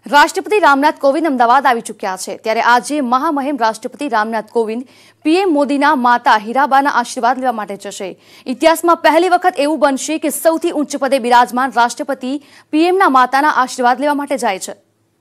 રાષ્ટ્રપતિ રામનાથ કોવિંદ અમદાવાદ આવી ચૂક્યા છે ત્યારે આજે મહામહિમ રાષ્ટ્રપતિ રામનાથ કોવિંદ પીએમ મોદીના માતા હીરાબાના આશીર્વાદ લેવા માટે જશે। ઇતિહાસમાં પહેલી વખત એવું બનશે કે સૌથી ઉચ્ચ પદે બિરાજમાન રાષ્ટ્રપતિ પીએમના માતાના આશીર્વાદ લેવા માટે જાય છે।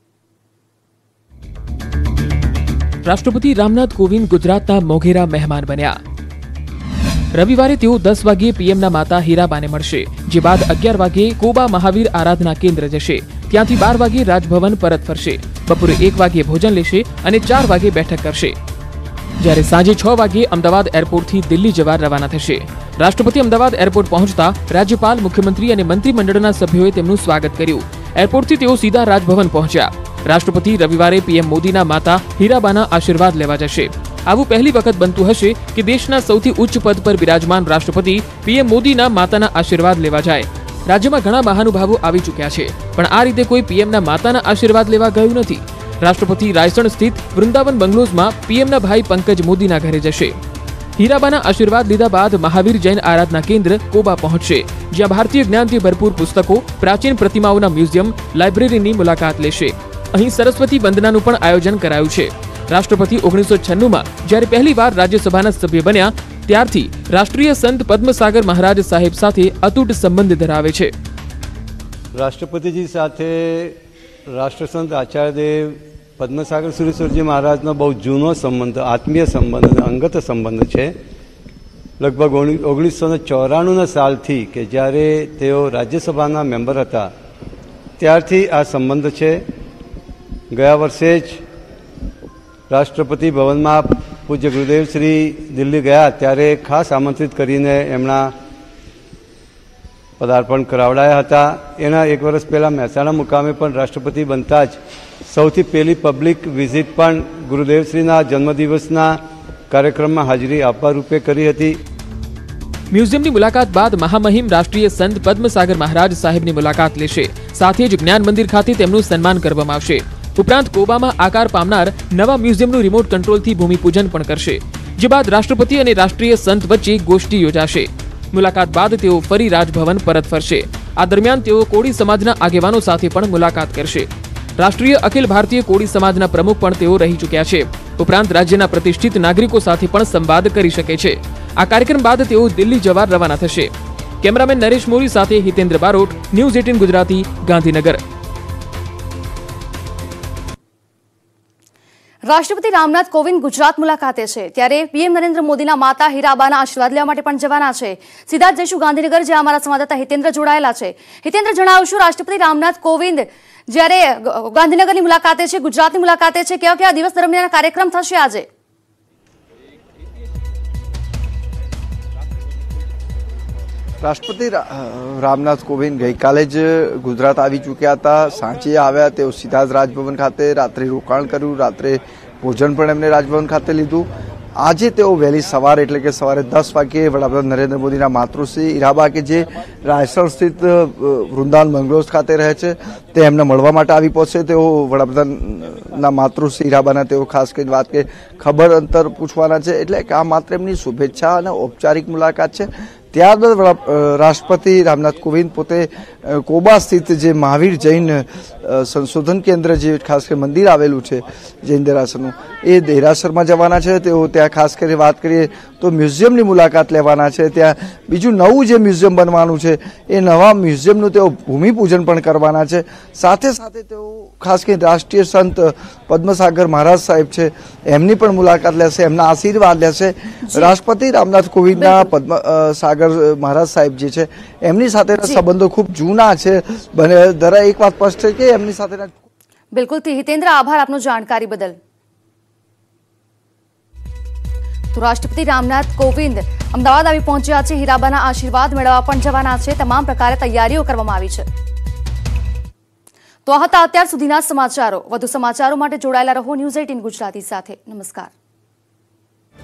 રાષ્ટ્રપતિ રામનાથ કોવિંદ ગુજરાતના મોઘેરા મહેમાન બન્યા। રવિવારે તેઓ 10 વાગ્યે પીએમના માતા હીરાબાને મળશે, જે બાદ 11 વાગ્યે કોબા મહાવીર આરાધના કેન્દ્ર જશે। ત્યાંથી 12 વાગ્યે રાજભવન પરત ફરશે। બપોરે 1 વાગ્યે ભોજન લેશે અને 4 વાગ્યે બેઠક કરશે, જ્યારે સાંજે 6 વાગ્યે અમદાવાદ એરપોર્ટથી દિલ્હી જવા રવાના થશે। રાષ્ટ્રપતિ અમદાવાદ એરપોર્ટ પહોંચતા રાજ્યપાલ, મુખ્યમંત્રી અને મંત્રીમંડળના સભ્યોએ તેમનું સ્વાગત કર્યું। એરપોર્ટથી તેઓ સીધા રાજભવન પહોંચ્યા। રાષ્ટ્રપતિ રવિવારે પીએમ મોદીના માતા હીરાબાના આશીર્વાદ લેવા જશે। આવું પહેલી વખત બનતું હશે કે દેશના સૌથી ઉચ્ચ પદ પર બિરાજમાન રાષ્ટ્રપતિ પીએમ મોદીના માતાના આશીર્વાદ લેવા જાય। રાજ્યમાં ઘણા મહાનુભાવો આવી ચૂક્યા છે, પણ આ રીતે કોઈ પીએમના માતાના આશીર્વાદ લેવા ગયું નથી। રાષ્ટ્રપતિ રાયસણ સ્થિત વૃંદાવન બંગલોઝમાં પીએમના ભાઈ પંકજ મોદીના ઘરે જશે। હીરાબાના આશીર્વાદ લીધા બાદ મહાવીર જૈન આરાધના કેન્દ્ર કોબા પહોંચશે, જ્યાં ભારતીય જ્ઞાનથી ભરપૂર પુસ્તકો, પ્રાચીન પ્રતિમાઓના મ્યુઝિયમ, લાઇબ્રેરીની મુલાકાત લેશે। અહીં સરસ્વતી વંદનાનું પણ આયોજન કરાયું છે। રાષ્ટ્રપતિ 1996માં જ્યારે પહેલીવાર રાજ્યસભાના સભ્ય બન્યા ત્યારથી રાષ્ટ્રીય સંત પદ્મસાગર મહારાજ સાહેબ સાથે અતૂટ સંબંધ ધરાવે છે। રાષ્ટ્રપતિજી સાથે રાષ્ટ્રસંત આચાર્યદેવ પદ્મસાગર સુરેશ્વરજી મહારાજનો બહુ જૂનો સંબંધ, આત્મીય સંબંધ અને અંગત સંબંધ છે। લગભગ 1994ના સાલથી કે જ્યારે તેઓ રાજ્યસભાના મેમ્બર હતા ત્યારથી આ સંબંધ છે। ગયા વર્ષે જ રાષ્ટ્રપતિ ભવનમાં પૂજ્ય ગુરુદેવ શ્રી દિલ્હી ગયા ત્યારે ખાસ આમંત્રિત કરીને એમના પદાર્પણ કરાવડાયા હતા। એના 1 વર્ષ પહેલાં મહેસાણા મુકામે પણ રાષ્ટ્રપતિ બનતા જ સૌથી પહેલી પબ્લિક વિઝિટ પણ ગુરુદેવશ્રીના જન્મદિવસના કાર્યક્રમમાં હાજરી આપવા રૂપે કરી હતી। મ્યુઝિયમની મુલાકાત બાદ મહામહિમ રાષ્ટ્રીય સંત પદ્મસાગર મહારાજ સાહેબની મુલાકાત લેશે। સાથે જ જ્ઞાન મંદિર ખાતે તેમનું સન્માન કરવામાં આવશે। ઉપરાંત કોબામાં આકાર પામનાર નવા મ્યુઝિયમનું રિમોટ કંટ્રોલથી ભૂમિપૂજન પણ કરશે, જે બાદ રાષ્ટ્રપતિ અને રાષ્ટ્રીય સંત વચ્ચે ગોષ્ઠી યોજાશે। મુલાકાત બાદ તેઓ ફરી રાજભવન પરત ફરશે। આ દરમિયાન તેઓ કોળી સમાજના આગેવાનો સાથે પણ મુલાકાત કરશે। રાષ્ટ્રીય અખિલ ભારતીય કોળી સમાજના પ્રમુખ પણ તેઓ રહી ચૂક્યા છે। ઉપરાંત રાજ્યના પ્રતિષ્ઠિત નાગરિકો સાથે પણ સંવાદ કરી શકે છે। આ કાર્યક્રમ બાદ તેઓ દિલ્હી જવા રવાના થશે। કેમેરામેન નરેશ મોરી સાથે હિતેન્દ્ર બારોટ, ન્યૂઝ 18 ગુજરાતી, ગાંધીનગર। રાષ્ટ્રપતિ રામનાથ કોવિંદ ગુજરાત મુલાકાતે છે ત્યારે પીએમ નરેન્દ્ર મોદીના માતા હીરાબાના આશીર્વાદ લેવા માટે પણ જવાના છે। સીધા જ જઈશું ગાંધીનગર, જ્યાં અમારા સંવાદદાતા હિતેન્દ્ર જોડાયેલા છે। હિતેન્દ્ર, જણાવશો રાષ્ટ્રપતિ રામનાથ કોવિંદ જ્યારે ગાંધીનગરની મુલાકાતે છે, ગુજરાતની મુલાકાતે છે, કેવા કેવા દિવસ દરમિયાન કાર્યક્રમ થશે આજે? રાષ્ટ્રપતિ રામનાથ કોવિંદ ગઈકાલે જ ગુજરાત આવી ચૂક્યા હતા। સાંજે આવ્યા, તેઓ સીધા જ રાજભવન ખાતે રાત્રે રોકાણ કર્યું, રાત્રે ભોજન પણ એમને રાજભવન ખાતે લીધું। આજે તેઓ વહેલી સવારે એટલે કે સવારે 10 વાગ્યે વડાપ્રધાન નરેન્દ્ર મોદીના માતૃશ્રી હીરાબા કે જે રાયસણ સ્થિત વૃંદાવન બંગલોઝ ખાતે રહે છે તે એમને મળવા માટે આવી પહોંચશે। તેઓ વડાપ્રધાનના માતૃશ્રી હીરાબાના તેઓ ખાસ કરીને વાત કે ખબર અંતર પૂછવાના છે, એટલે કે આ માત્ર એમની શુભેચ્છા અને ઔપચારિક મુલાકાત છે। ત્યારબાદ રાષ્ટ્રપતિ રામનાથ કોવિંદ પોતે કોબા સ્થિત જે મહાવીર જૈન સંશોધન કેન્દ્ર, જે ખાસ કરીને મંદિર આવેલું છે જૈન દેરાસરનું, એ દેરાસરમાં જવાના છે। તેઓ ત્યાં ખાસ કરીને વાત કરીએ તો મ્યુઝિયમની મુલાકાત લેવાના છે। ત્યાં બીજું નવું જે મ્યુઝિયમ બનવાનું છે એ નવા મ્યુઝિયમનું તેઓ ભૂમિપૂજન પણ કરવાના છે। સાથે સાથે તેઓ ખાસ કરીને રાષ્ટ્રીય સંત પદ્મસાગર મહારાજ સાહેબ છે એમની પણ મુલાકાત લેશે, એમના આશીર્વાદ લેશે। રાષ્ટ્રપતિ રામનાથ કોવિંદના પદ્મસાગર મહારાજ સાહેબ જે છે એમની સાથેના સંબંધો ખૂબ જૂના છે। દરેક એક વાત સ્પષ્ટ છે કે એમની સાથેના બિલકુલ થી હિતેન્દ્ર, આભાર આપનો જાણકારી બદલ। તો રાષ્ટ્રપતિ રામનાથ કોવિંદ અમદાવાદ આવી પહોંચ્યા છે, હીરાબાના આશીર્વાદ મેળવવા પણ જવાના છે। તમામ પ્રકારે તૈયારીઓ કરવામાં આવી છે। તો આ હતા અત્યાર સુધીના સમાચારો। વધુ સમાચારો માટે જોડાયેલા રહો ન્યૂઝ 18 ગુજરાતી સાથે। નમસ્કાર।